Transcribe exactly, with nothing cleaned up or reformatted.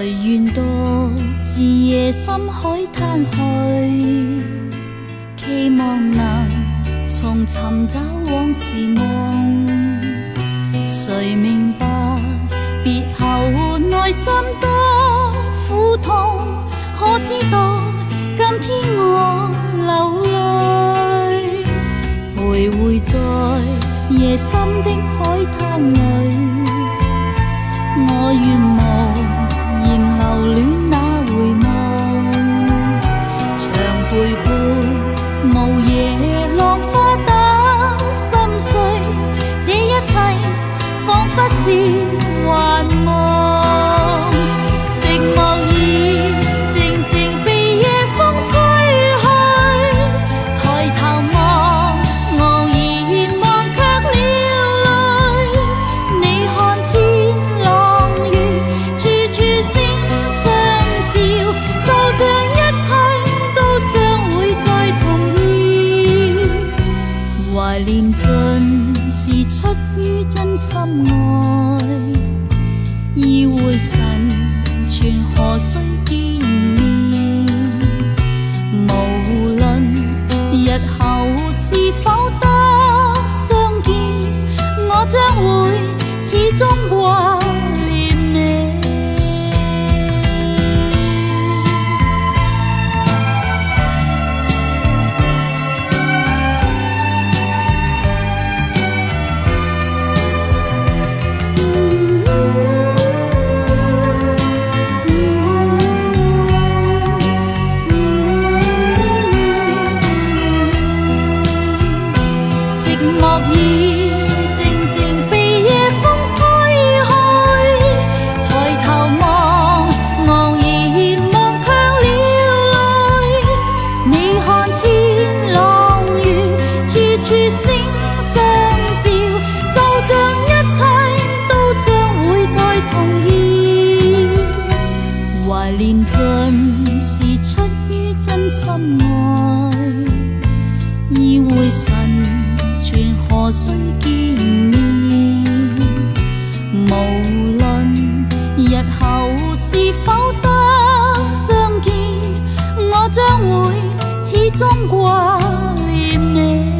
谁愿独自夜深海滩去，期望能重寻找往事梦。谁明白别后内心多苦痛？可知道今天我流泪，徘徊在夜深的海滩里。我愿无言留恋那回望，长陪伴无夜浪花等心碎，这一切仿佛是幻梦。寂寞已静静被夜风吹去，抬头望，昂然望却流泪。你看天朗月，处处星相照，就像一切都將會再重現。懷念盡是出於真心愛，意會神全何須見面？無論日後是否得相見，我將會始終掛念你。寂寞已靜靜被夜風吹去，抬頭望，昂然望卻流淚。你看天朗月，處處星相照，就像一切都將會再重現。懷念盡是出於真心愛，意會神全何須見面？無論日後是否得相見，我將會始終掛念你。